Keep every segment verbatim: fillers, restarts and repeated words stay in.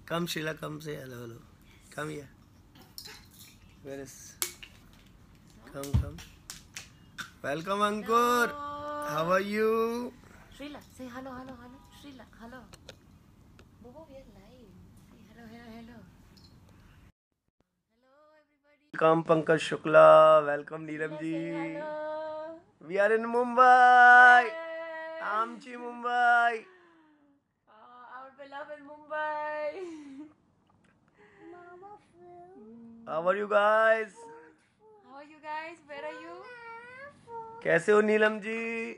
Come, Shrila, come say hello, hello. Come here. Where is? Come, come. Welcome, Ankur. Hello. How are you? Shrila, say hello, hello, hello. Shrila, hello. Bobo, we are live. Say hello, hello, hello. Hello, everybody. Welcome, Pankaj Shukla. Welcome, Neelam Shrila, ji. say hello. We are in Mumbai. Yay. Amchi, Mumbai. Oh, our beloved Mumbai. How are you guys? How are you guys? Where are you? कैसे हो Neelam ji?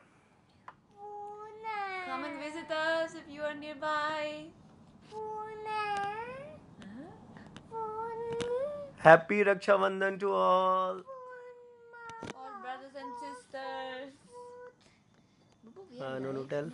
Come and visit us if you are nearby. Happy Raksha Bandhan to all. All brothers and sisters. Uh, no, no, tell.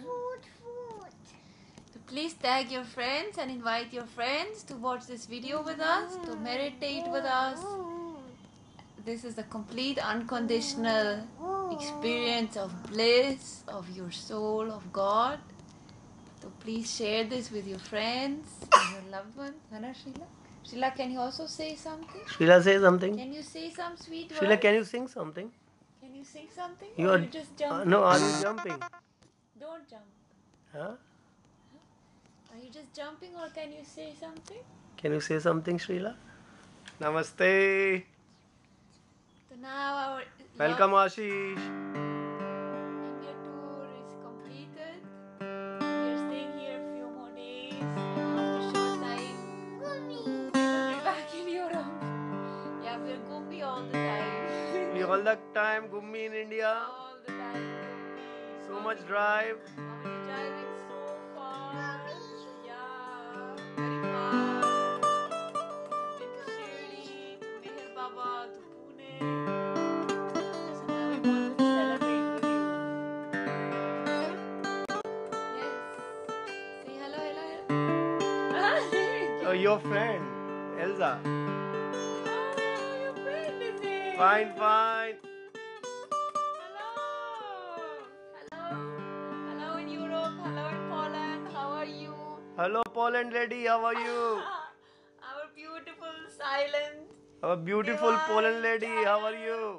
So please tag your friends and invite your friends to watch this video with us, to meditate with us. This is a complete unconditional experience of bliss, of your soul, of God. So please share this with your friends and your loved ones. Hana Shrila? Shrila, can you also say something? Shrila, say something. Can you say some sweet words? Shrila, can you sing something? Can you sing something? You or are you just jump? uh, no, are you jumping? Don't jump. Huh? Are you just jumping or can you say something? Can you say something, Shrila? Namaste. So now our Welcome, love Ashish. India tour is completed. We are staying here a few more days and after short time we will be back in Europe. Yeah, we are Gumbi all the time. We all the time Gummi in India. all the time Gumbi. So much drive. Swamiji driving so far. Yeah, very far. We've been to Shirdi, to Meher Baba, to Pune. So now we wanted to celebrate with you. Yes. Say hello, hello, hello. Oh, your friend, Elsa. Oh, your friend is here. Fine, fine. Hello. Hello. Hello in Europe. Hello in Poland. How are you? Hello, Poland lady. How are you? Our beautiful, silent, Our beautiful divine Poland lady. How are child. you?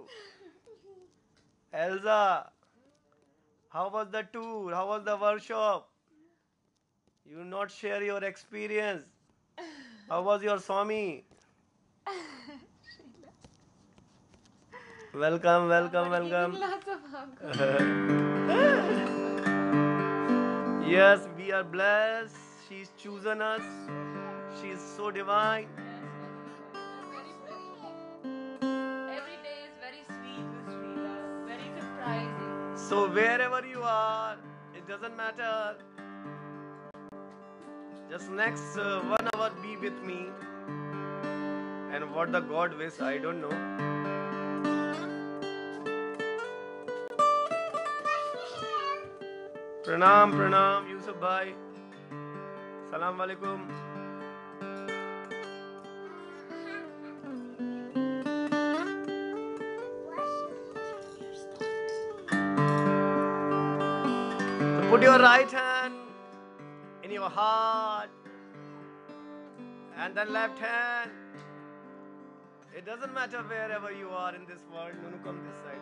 Elsa. How was the tour? How was the workshop? You not share your experience. How was your Swami? Welcome, welcome, Somebody welcome. giving lots of hugs. Yes, we are blessed. She's chosen us. She's so divine. Every day is very sweet with Shrila. Very surprising. So wherever you are, it doesn't matter. Just next uh, one hour be with me. And what the God wish, I don't know. Pranam, pranam, Yusuf bhai. Salam alaikum. So put your right hand in your heart and then left hand. It doesn't matter wherever you are in this world. No, no, come this side.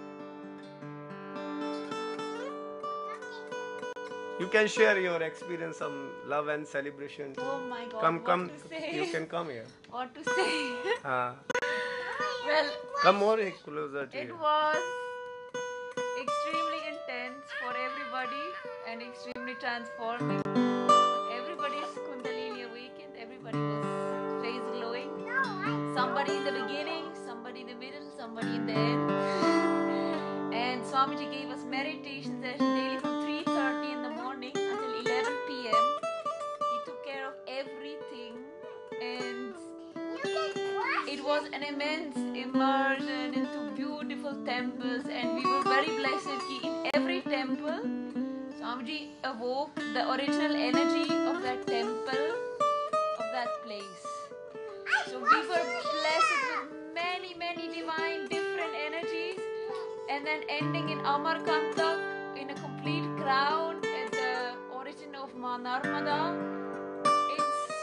You can share your experience, some love and celebration. Oh my God! Come, what come. to say? You can come here. What to say? Ah. Well, Come more closer to it you. was extremely intense for everybody and extremely transforming. Everybody's Kundalini awakened. Everybody was face glowing. Somebody in the beginning, somebody in the middle, somebody in the end. And Swamiji gave us meditation session daily from three thirty in the morning until eleven p m He took care of everything, and it was an immense immersion into beautiful temples, and we were very blessed ki in every temple Swamiji awoke the original energy of that temple, of that place. So we were blessed with many many divine different energies, and then ending in Amarkantak in a complete crowd at the origin of Ma Narmada. It's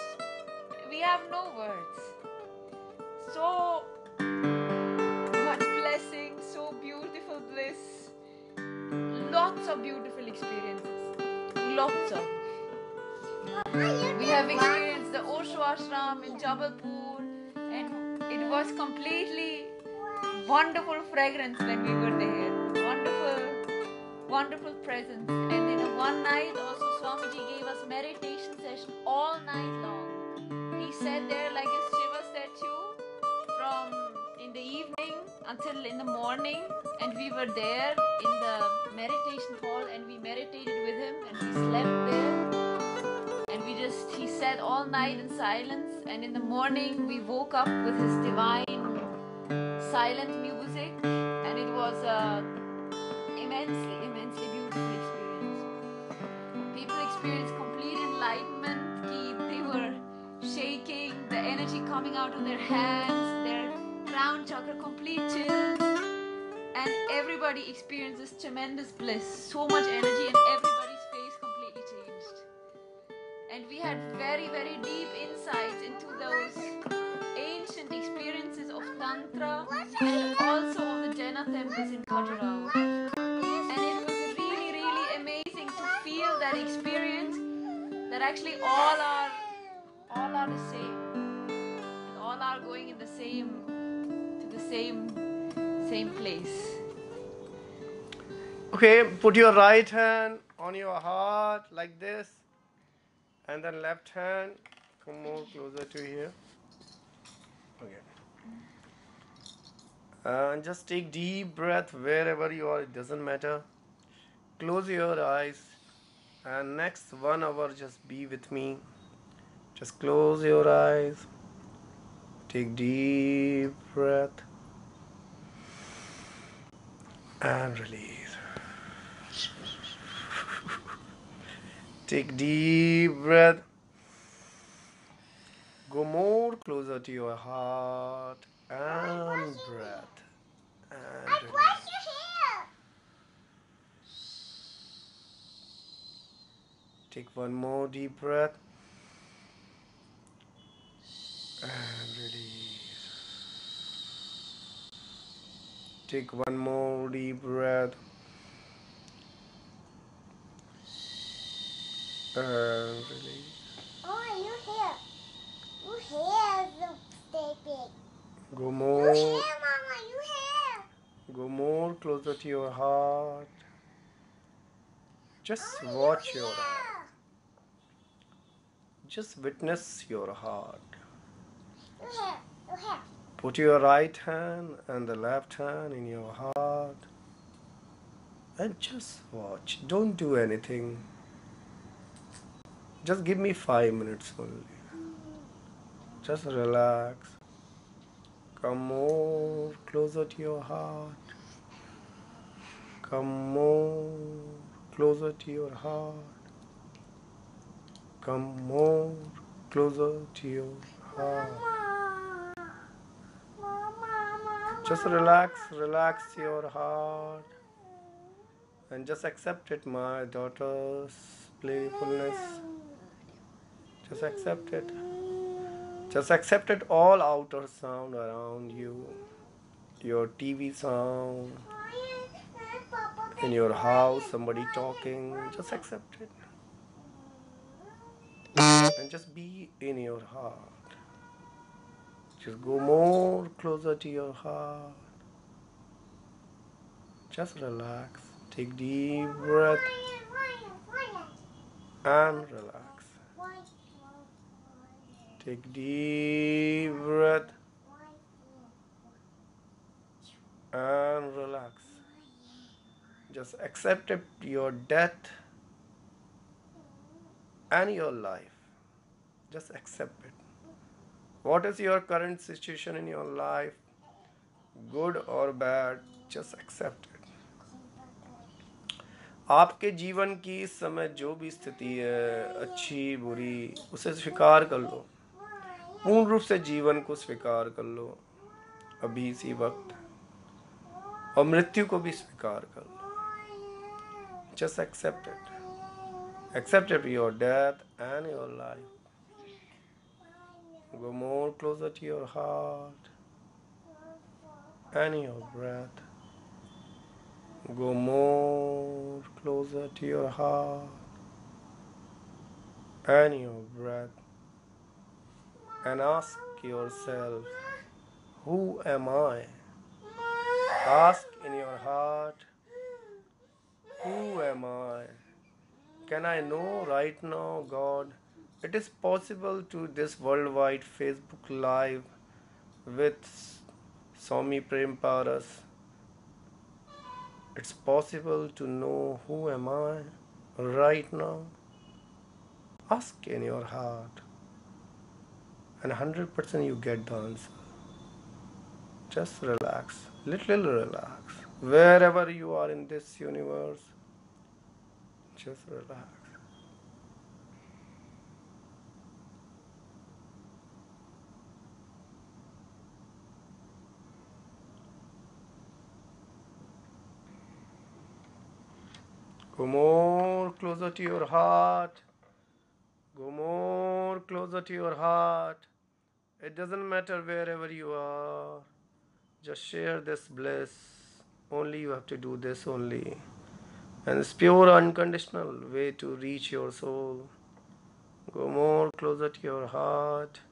have no words. So much blessing, so beautiful bliss, lots of beautiful experiences, lots of. We have experienced the Osho Ashram in Jabalpur, and it was completely wonderful fragrance when we were there. Wonderful, wonderful presence. And then one night also Swamiji gave us meditation session all night long. He sat there like a Shiva statue from in the evening until in the morning, and we were there in the meditation hall and we meditated with him and we slept there. And we just, he sat all night in silence, and in the morning we woke up with his divine silent music, and it was a immensely, immensely beautiful experience. People experienced complete enlightenment. They were shaking, the energy coming out of their hands, their crown chakra, complete chills, and everybody experiences tremendous bliss, so much energy, and everybody's face completely changed. And we had very, very deep insights into those ancient experiences of Tantra and also of the Jaina temples in Khajuraho. And it was really, really amazing to feel that experience, that actually all are, all are the same. And all are going in the same, to the same, same place. Okay, put your right hand on your heart like this, and then left hand, come more closer to here. Okay. And just take deep breath wherever you are, it doesn't matter. Close your eyes, and next one hour just be with me. Just close your eyes. Take deep breath and release. Take deep breath. Go more closer to your heart and breath. And I brush your hair. take one more deep breath and release. Take one more deep breath and release. Oh, your hair. Your hair is big. Go Your more, hair, Mama, your hair. go more closer to your heart. Just Oh, watch your your hair. heart. Just witness your heart. Your hair, your hair. Put your right hand and the left hand in your heart and just watch. Don't do anything. Just give me five minutes only. Just relax. Come more closer to your heart. Come more closer to your heart. Come more closer to your heart. Mama. Mama, Mama. Just relax, relax your heart. And just accept it, my daughter's playfulness. Just accept it. Just accept it, all outer sound around you. Your T V sound. In your house, somebody talking. Just accept it. And just be in your heart. Just go more closer to your heart. Just relax. Take deep breath and relax. Take deep breath and relax. Just accept it, your death and your life. Just accept it. What is your current situation in your life? Good or bad? Just accept it. आपके जीवन की इस समय जो भी स्थिति है, अच्छी बुरी, उसे स्वीकार कर लो. पूर्ण रूप से जीवन को स्वीकार कर लो अभी इसी वक्त, और मृत्यु को भी स्वीकार कर लो. Just accept it. Accept it, your death and your life. Go more closer to your heart and your breath. Go more closer to your heart and your breath, and ask yourself, who am I? Ask in your heart, who am I? Can I know right now, God? It is possible to this worldwide Facebook Live with Swami Prem. It's possible to know who am I right now. Ask in your heart, and one hundred percent you get the answer. Just relax, little relax. Wherever you are in this universe, just relax. Go more closer to your heart. Go more closer to your heart. It doesn't matter wherever you are. Just share this bliss. Only you have to do this only. And it's pure unconditional way to reach your soul. Go more closer to your heart.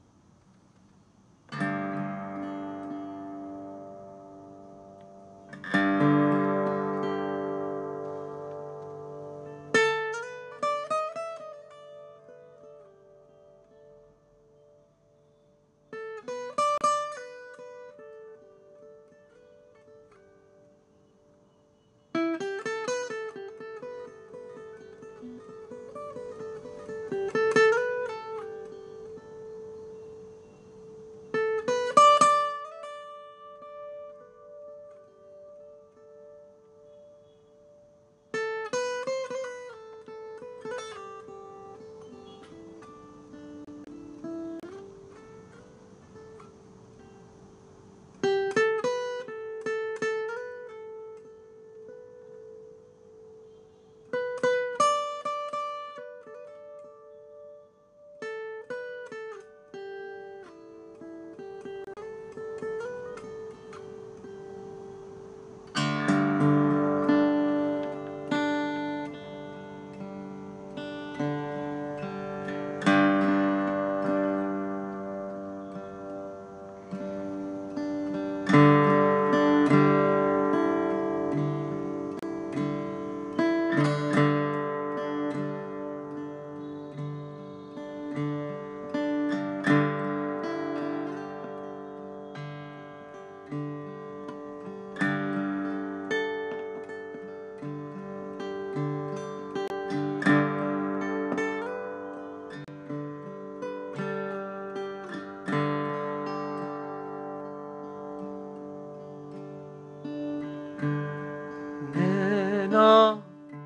Nena,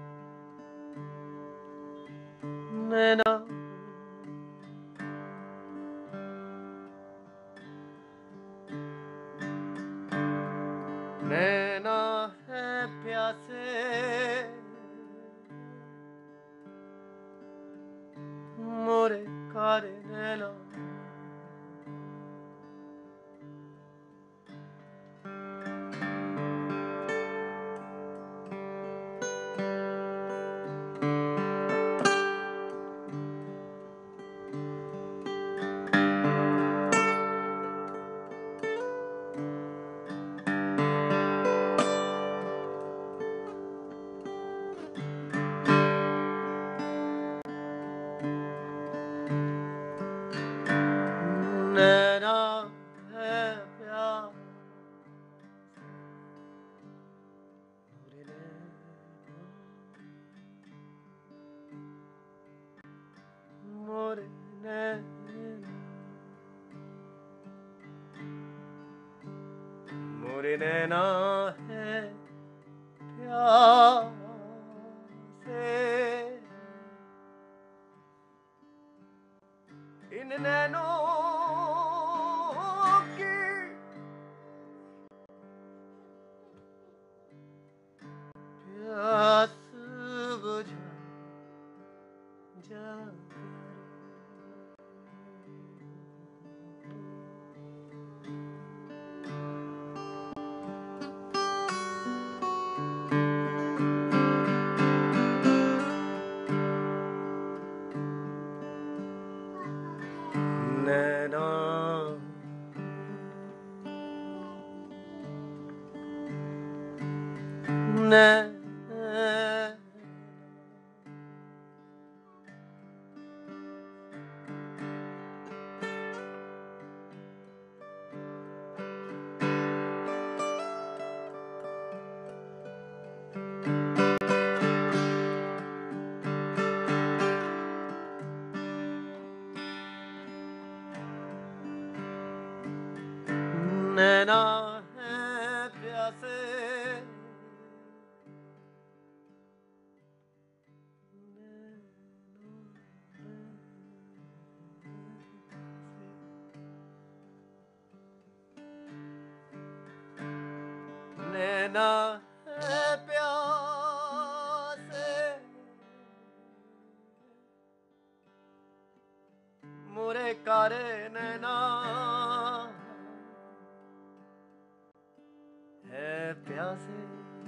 Nena, नैना है प्यासे मोरे कारे नैना नैना है प्यासे मोरे नैना मोरे नैना मोरे नैना है प्यासे इन नैनों की प्यास बुझा जा नैना है प्यासे नैना है प्यासे मोरे कारे नैना है प्यासे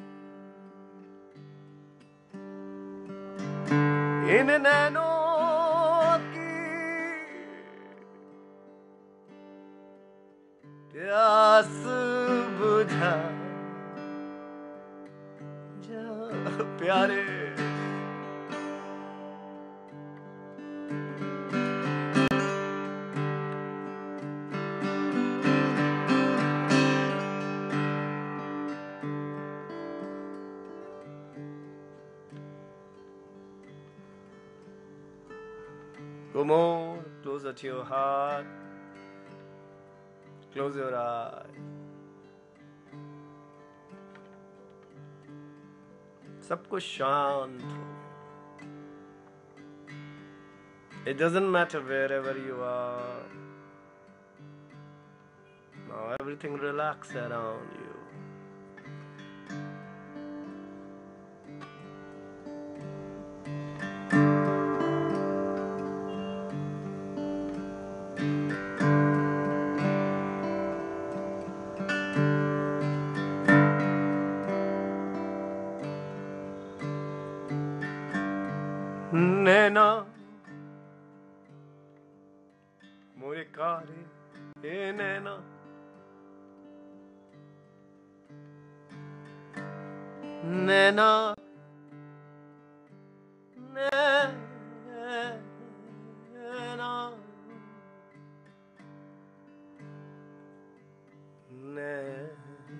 इन नैनों की प्यास बुझा जा प्यारे Go more closer to your heart. Close your eyes. सब कुछ शांत हो. It doesn't matter wherever you are. Now everything relax around you. नैना मोरे कारे ए नैना नैना नैना नैना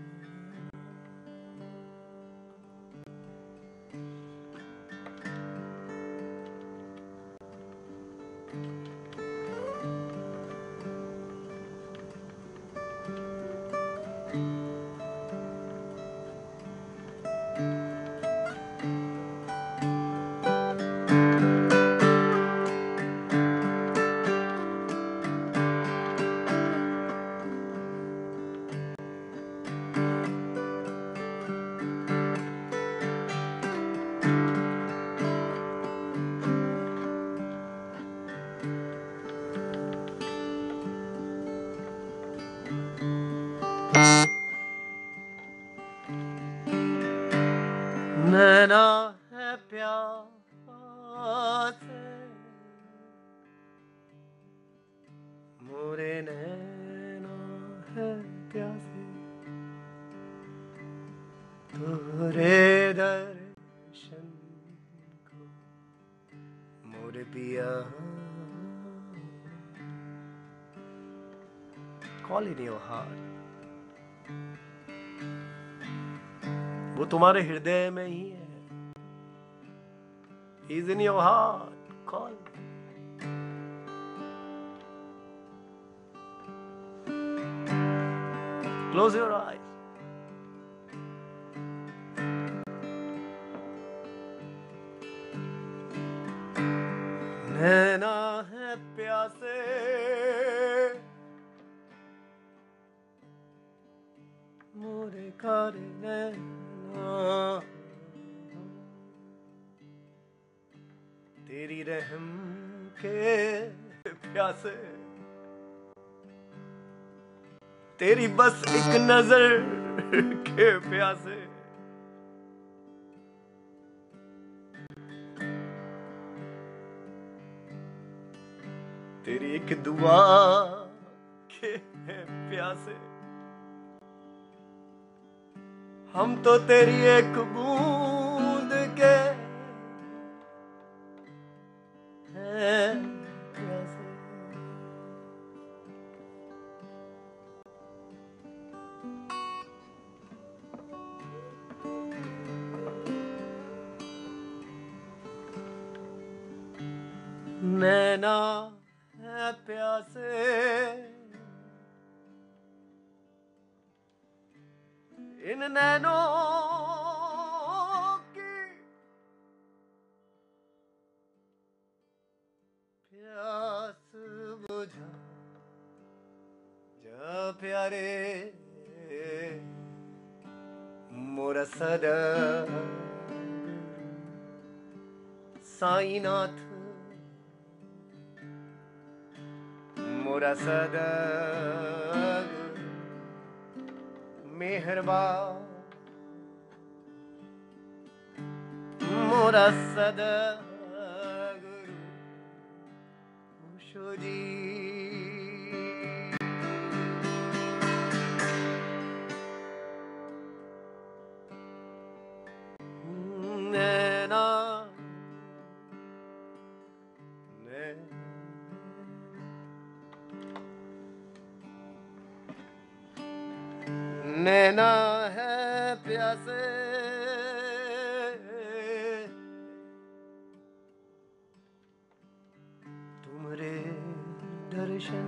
नैना है प्यासे मोरे नैना है प्यासे तोरे दर्शन को मोरे पिया Call in your heart. वो तुम्हारे हृदय में ही है. He is in your heart. Call. Close your eyes. नैना है प्यासे मोरे कारे नैना तेरी रहम के प्यासे तेरी बस एक नजर के प्यासे तेरी एक दुआ के प्यासे हम तो तेरी एक बूंद के हैं प्यासे। नैना है प्यासे, इन नैनों की प्यास बुझा जा प्यारे मोरा सदा साईनाथ मोरा सदा मेहरबान मोरा सदा गुरु ओशो जी। नैना नैना है प्यासे, तुमरे दर्शन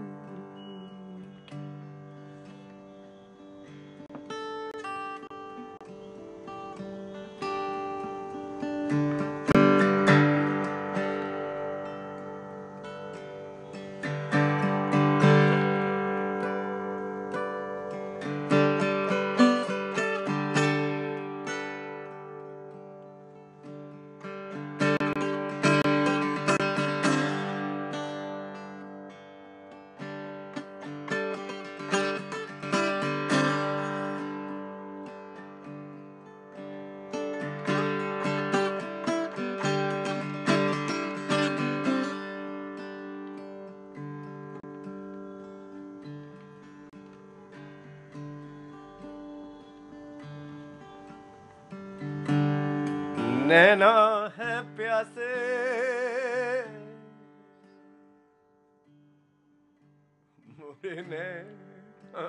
नैना है प्यासे, मोरे नैना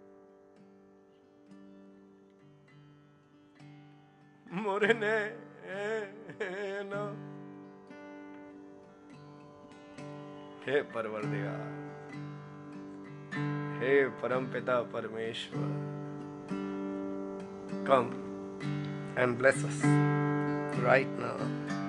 मोरे नैना। हे परवरदिगार, हे परमपिता परमेश्वर, come and bless us right now.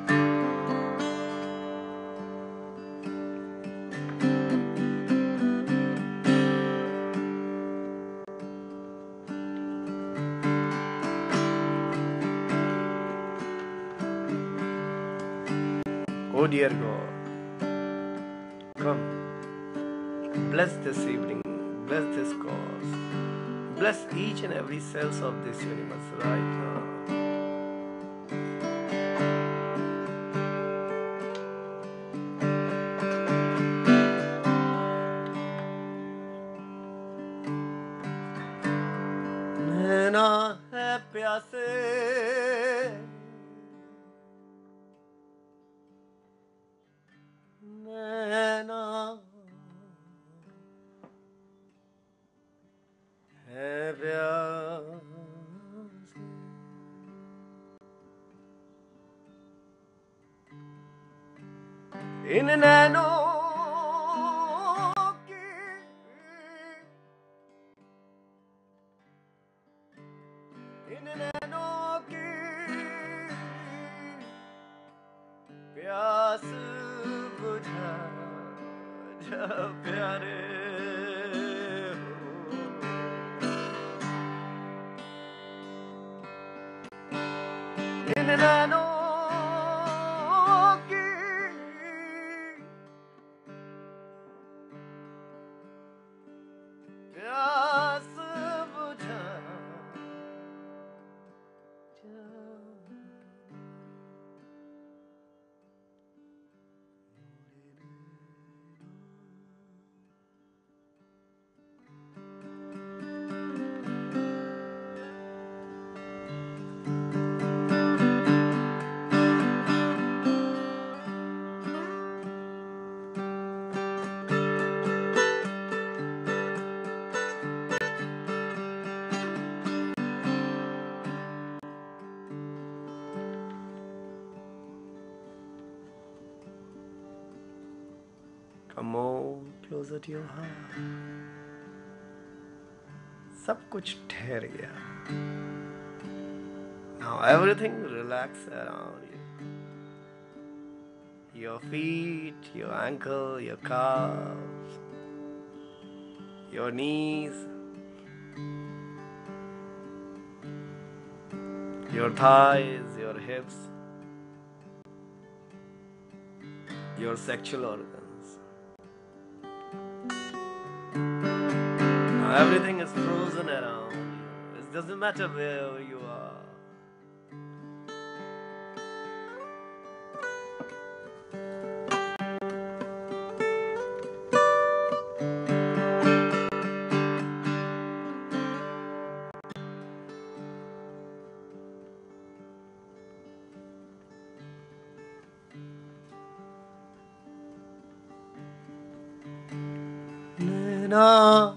Oh dear God, come, bless this evening, bless this cause, bless each and every cells of this universe right now. नैना है प्यासे, नैना है प्यासे, इन नैनों की इन नैनों की प्यास बुझा जा प्यारे हो। इन नैनों की प्यास बुझा जा। Come more closer to your heart. सब कुछ ठहर गया. Now everything relax around you. Your feet, your ankle, your calves, your knees, your thighs, your hips, your sexual organs. Now everything is frozen around you. It doesn't matter where you are. Nena,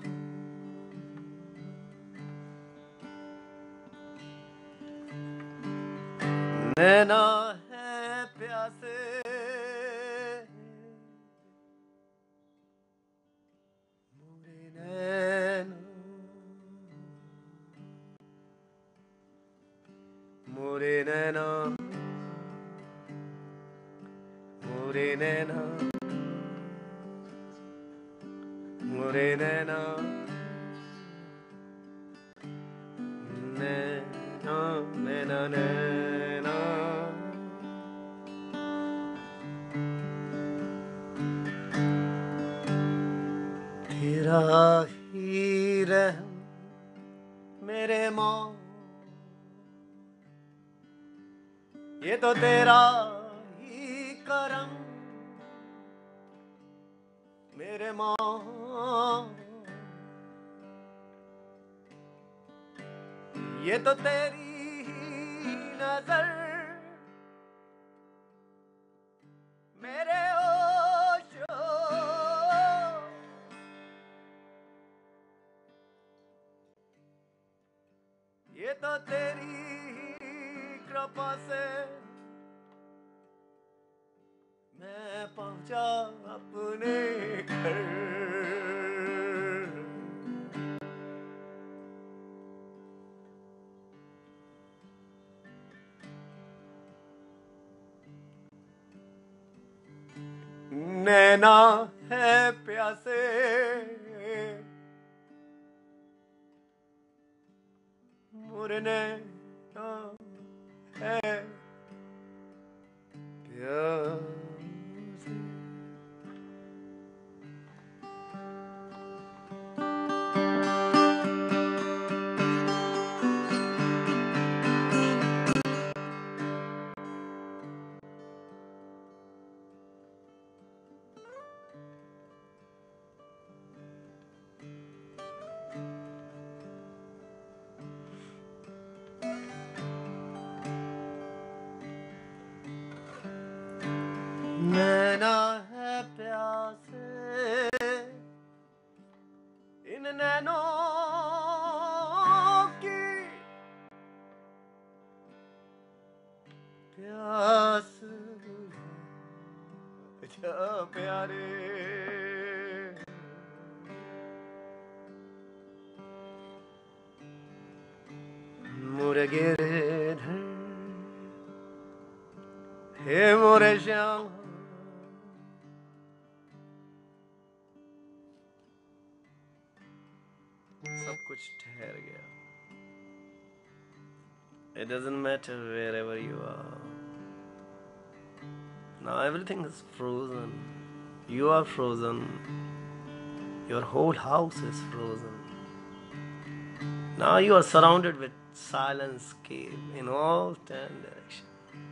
नैना है प्यासे मोरे नैना मोरे नैना मोरे नैना मोरे नैना नैना नैना नैना तेरा ही रहम मेरे माँ ये तो तेरा ही करम मेरे माँ ये तो तेरी ही नजर मेरे ओशो ये तो तेरी ही कृपा से मैं पहुंचा अपने घर नैना है प्यासे मोरे नैना है प्यासे नैना है प्यासे इन नैनों की प्यास जा प्यारे मोरे गिरधर हे मोरे श्याम सब कुछ ठहर गया. It doesn't matter wherever you are. Now everything is frozen. You are frozen. Your whole house is frozen. Now you are surrounded with silence cave in all ten directions.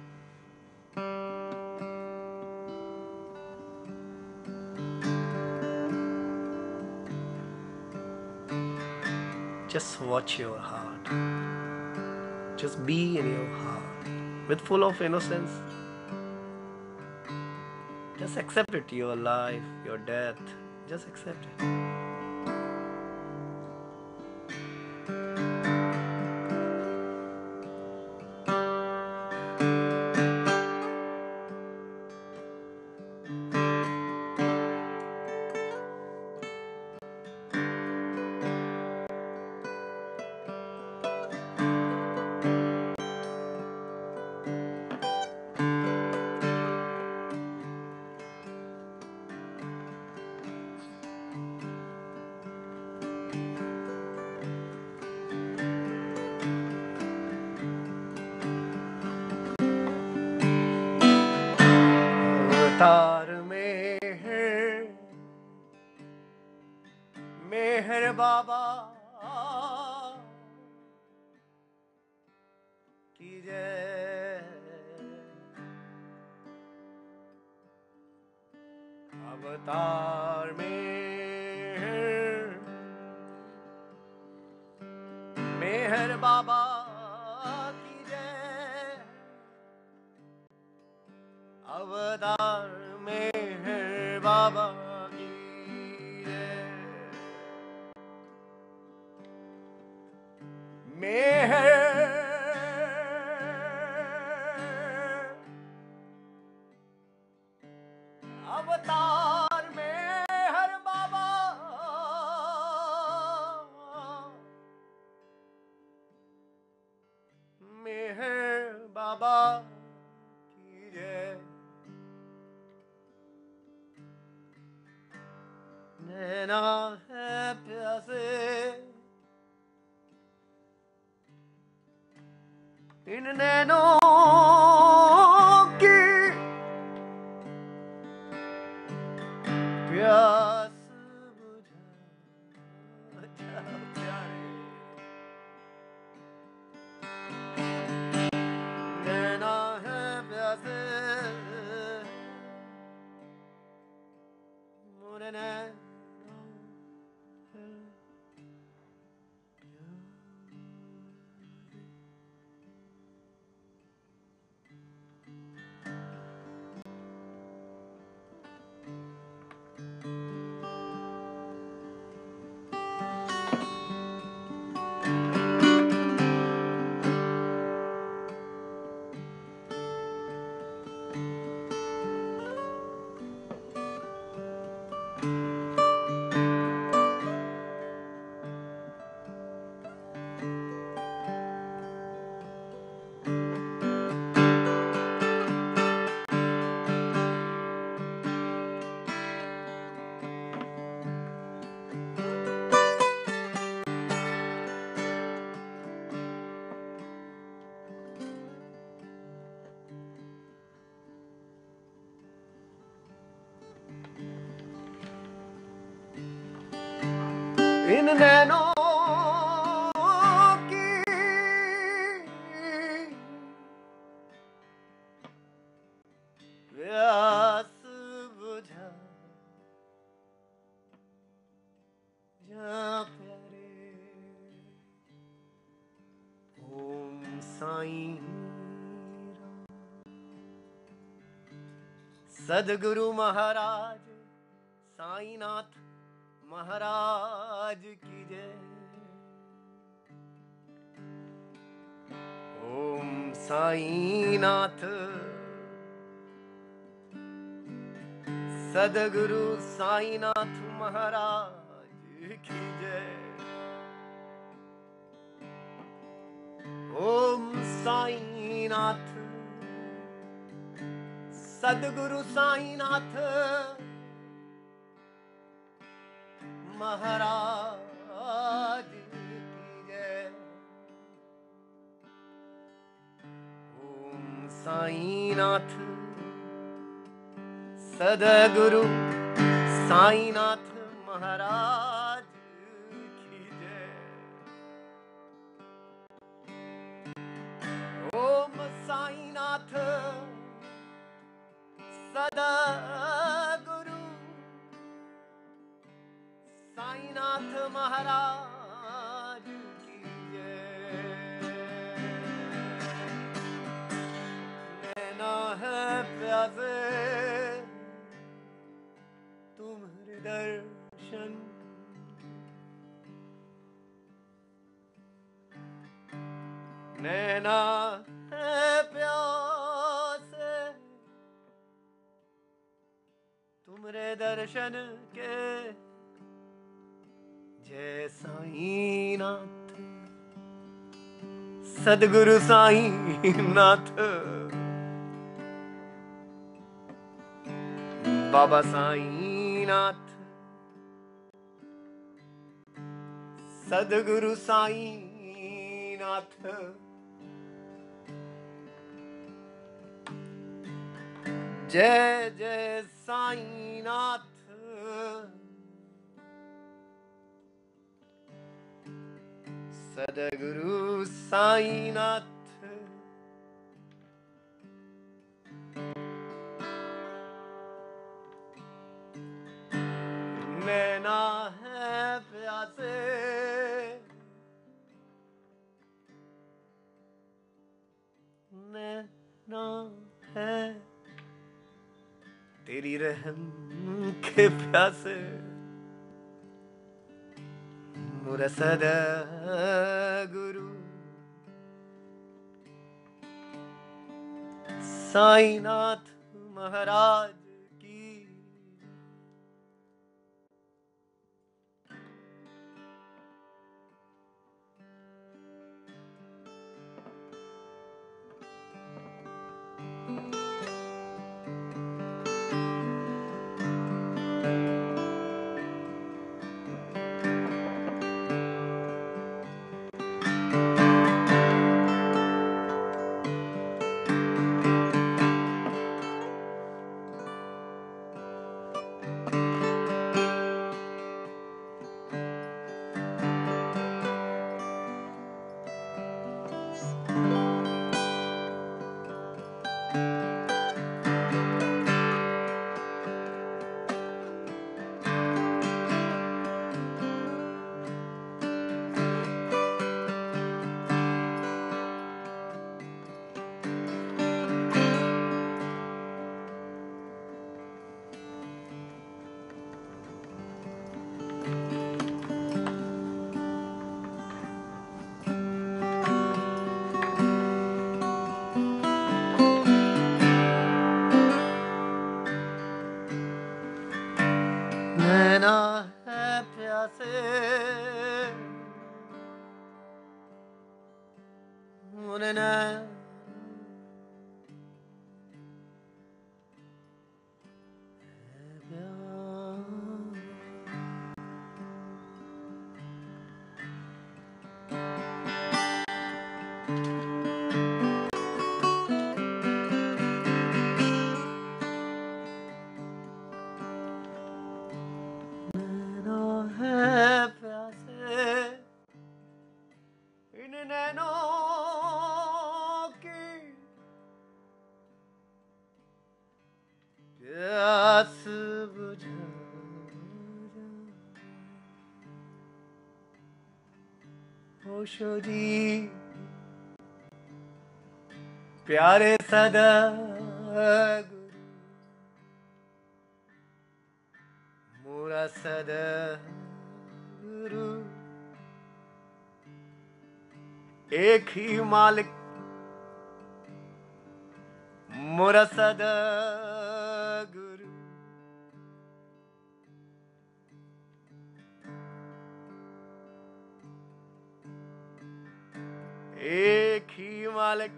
Just watch your heart. Just be in your heart with full of innocence. Just accept it, your life, your death. Just accept it. बाबा की जय। अवतार मेहर मेहर बाबा की जय। अवतार मेहर बाबा की जय। मेहर अवतार मेहर बाबा मेहर बाबा की जय। नैना है प्यासे इन नैनों की प्यास बुझा जा प्यारे। नैना है प्यासे मोरे नैना इन नैनों की प्यास बुझा जा प्यारे। ओम साईं सदगुरु महाराज साईनाथ महाराज की जय। ओम साईनाथ सदगुरु साईनाथ महाराज की जय। ओम साईनाथ सदगुरु साईनाथ महाराज की जय। ओम साईनाथ सदगुरु साईनाथ महाराज की जय। ओम साईनाथ सदगुरु साईनाथ महाराज की जय। नैना है प्यासे तुम्हारे दर्शन नैना है प्यासे तुम्हारे दर्शन के। जय साईनाथ सदगुरु साईनाथ बाबा साईनाथ सदगुरु साईनाथ। जय जय साईनाथ Sadguru Sai Nath, नैना है प्यासे, नैना है तेरी रहम के प्यासे, मोरा सद्गुरु साईनाथ महाराज की। नैना है प्यासे, मोरे नैना प्यास बुझा ओशो जी प्यारे सद्गुरु मोरा सद्गुरु एक ही मालिक मोरा सद्गुरु एक ही मालिक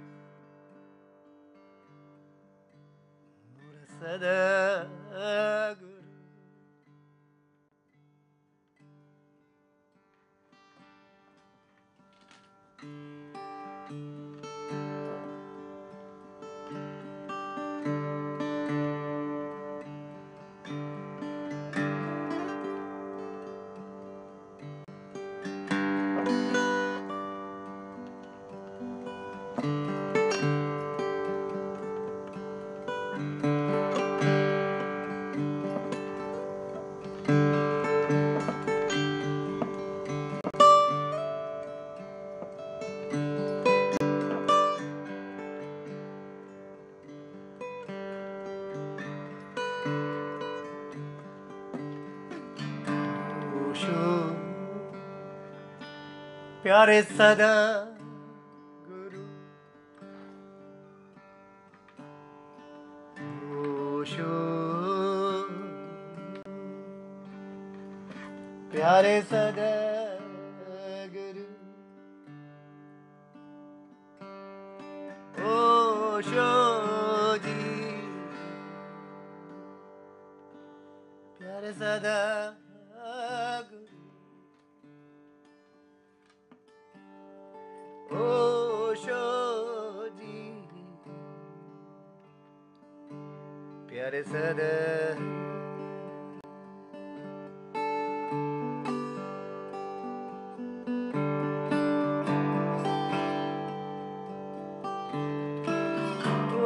मोरा सद्गुरु। प्यारे सद्गुरु ओशो प्यारे सद्गुरु ओशो जी प्यारे सद्गुरु ओशो जी प्यारे सद्गुरु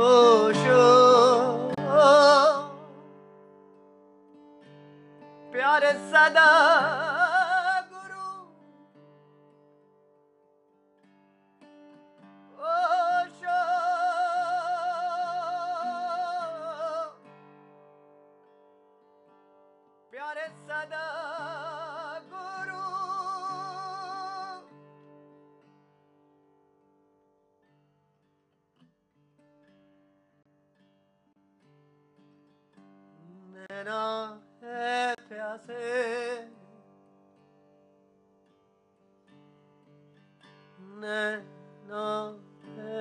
ओशो प्यारे सदा गुरु ओशो प्यारे सदा गुरु नैना है प्यासे नैना है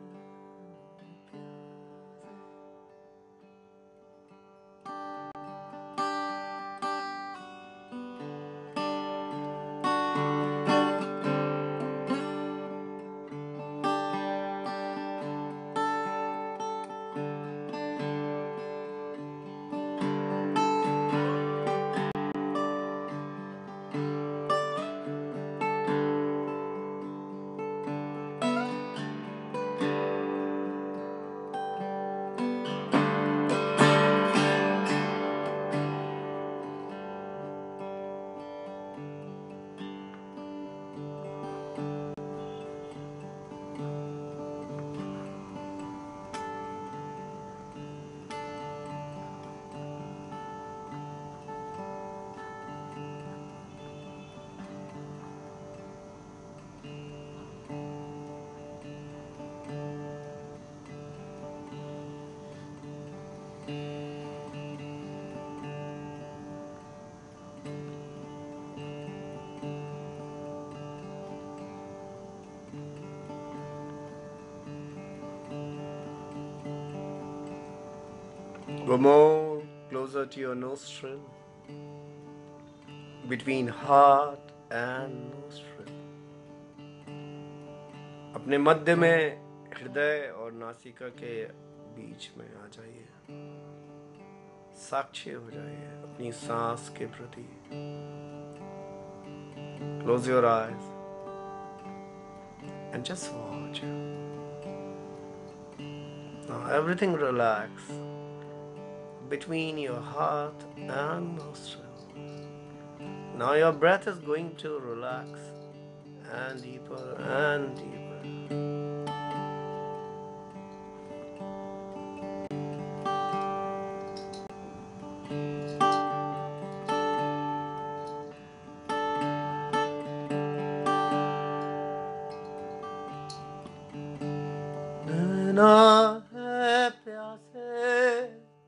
Go more closer to your nostril, between heart and nostril. अपने मध्य में हृदय और नासिका के बीच में आ जाइए, साक्षी हो जाइए अपनी सांस के प्रति. Close your eyes and just watch. Now everything relax between your heart and nostril. Now your breath is going to relax and deeper and deeper. नैना है प्यासे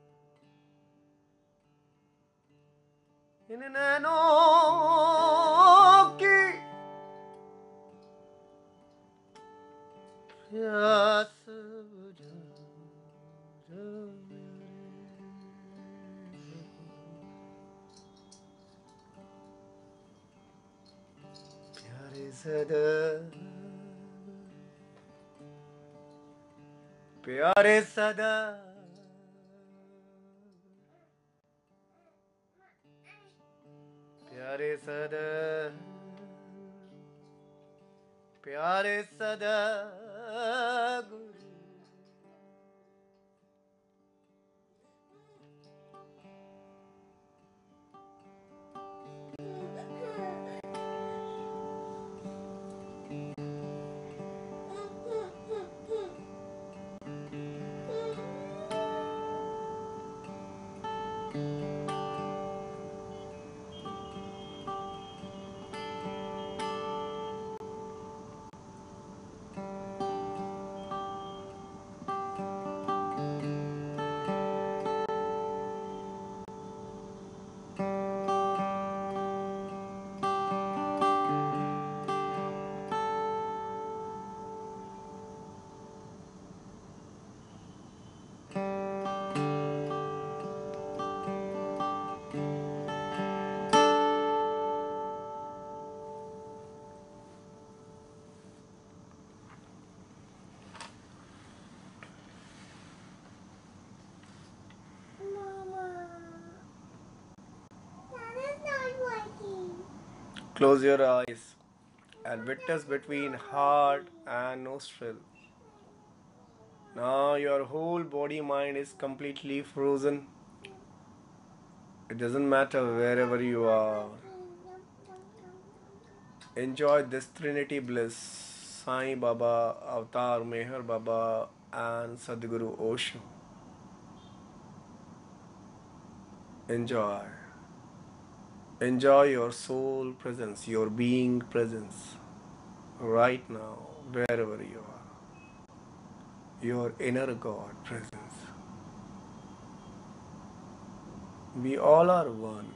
इन नैनों की प्यास बुझा प्यारे सदा प्यारे सदा प्यारे सदा प्यारे सदा गुरु. Close your eyes and witness between heart and nostril Now your whole body mind is completely frozen. It doesn't matter wherever you are. Enjoy this Trinity bliss. Sai Baba, Avatar Meher Baba, and Sadhguru Osho. Enjoy. Enjoy your soul presence, your being presence, right now, wherever you are. Your inner God presence. We all are one.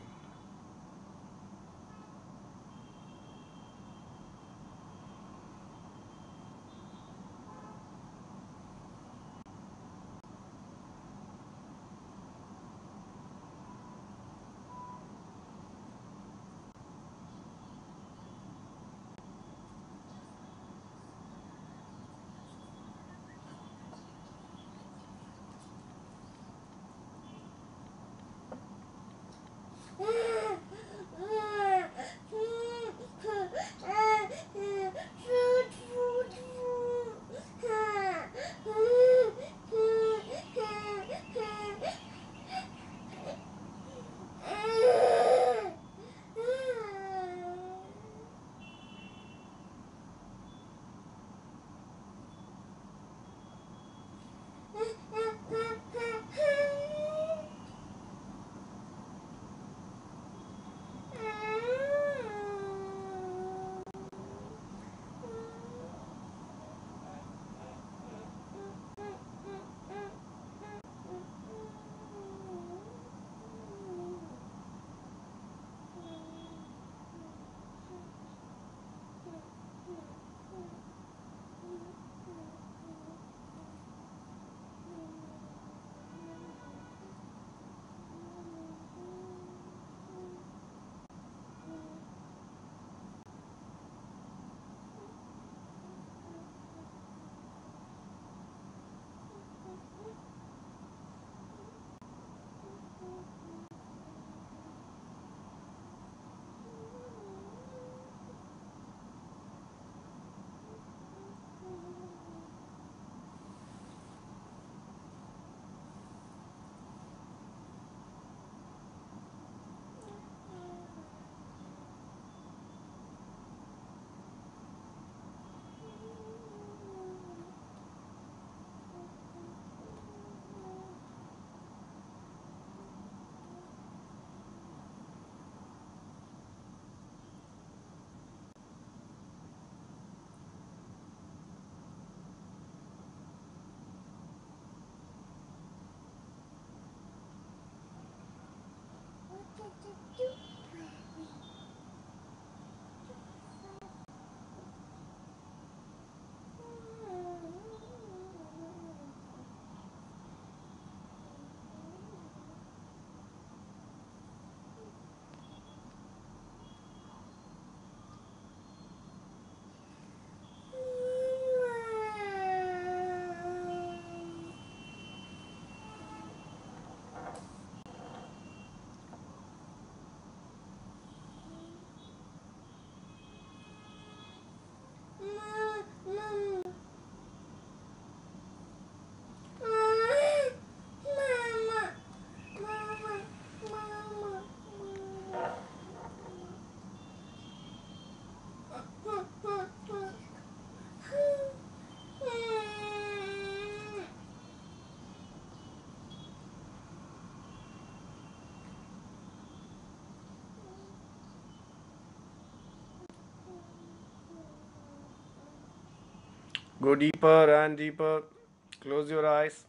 Go deeper and deeper. Close your eyes.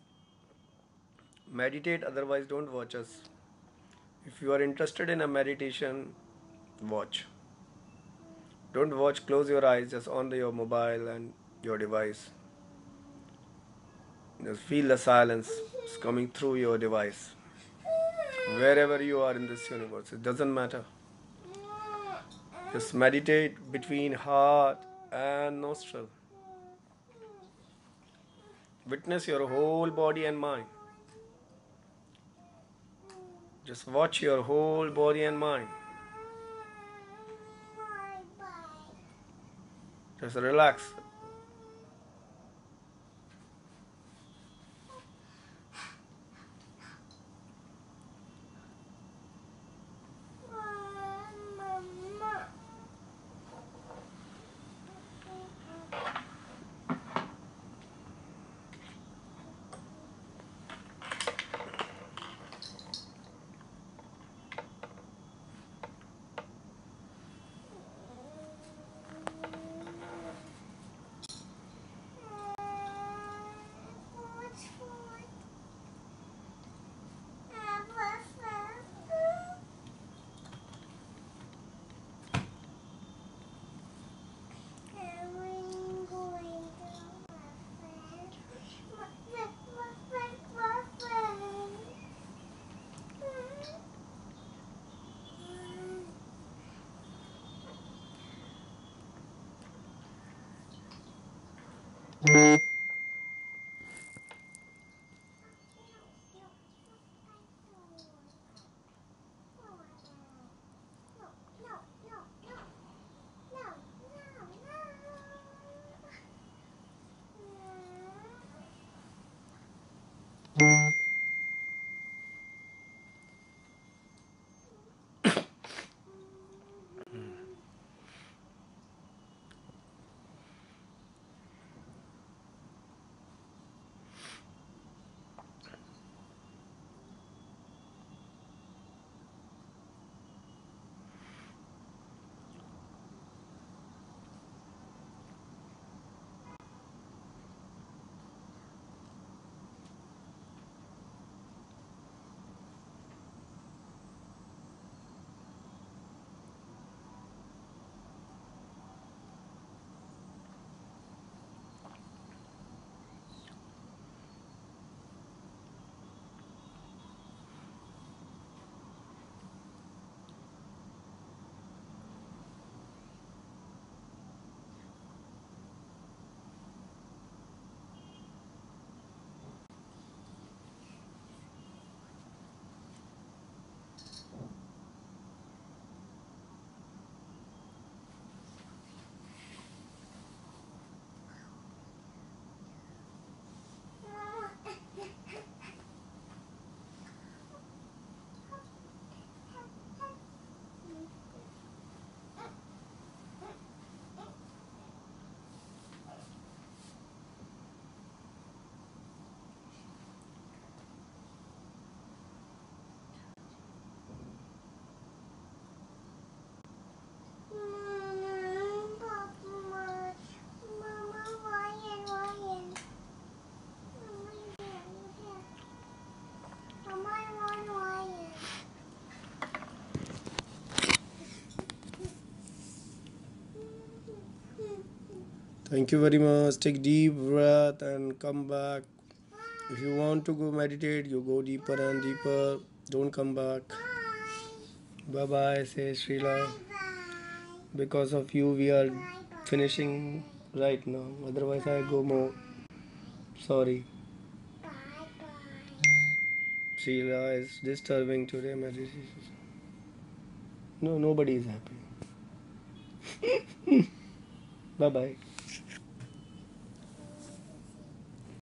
Meditate, otherwise, don't watch us. If you are interested in a meditation, watch. Don't watch, close your eyes, just on your mobile and your device. Just feel the silence is coming through your device. Wherever you are in this universe, it doesn't matter. Just meditate between heart and nostril. Witness your whole body and mind. Just watch your whole body and mind. Just relax. Thank you very much. Take deep breath and come back. If you want to go meditate, you go deeper and deeper. Don't come back. Bye bye, says Shrila. Because of you, we are finishing right now. Otherwise, I go more. Sorry. Shrila is disturbing today meditation. No, nobody is happy. Bye bye.